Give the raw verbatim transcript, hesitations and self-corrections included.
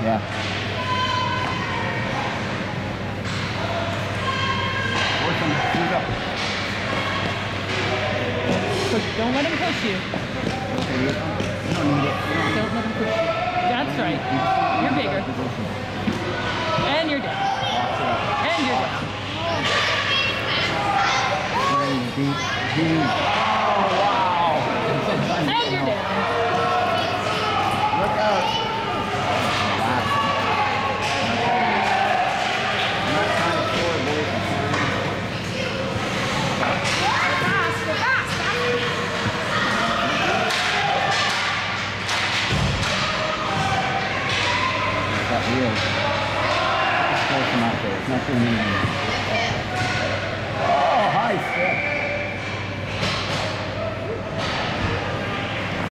Yeah. Force him. Shoot up. Push. Don't let him push you. Okay, you don't need it. You don't Don't let him push you. That's right. You're bigger. And you're down. And you're down. Deep, deep. Oh, wow. And you're down. Look out. Wow. I'm not trying to score, boys. Fast, go fast. That wheel. Just force him out there. It's not doing anything.